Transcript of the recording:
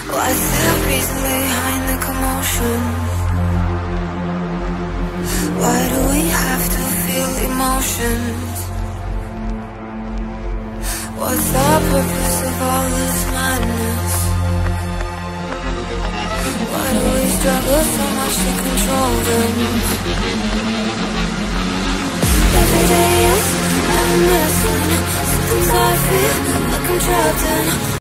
What's the reason behind the commotion? Why do we have to feel emotions? What's the purpose of all this madness? Why do we struggle so much to control them? Every day is I'm missing. Sometimes I feel like I'm trapped in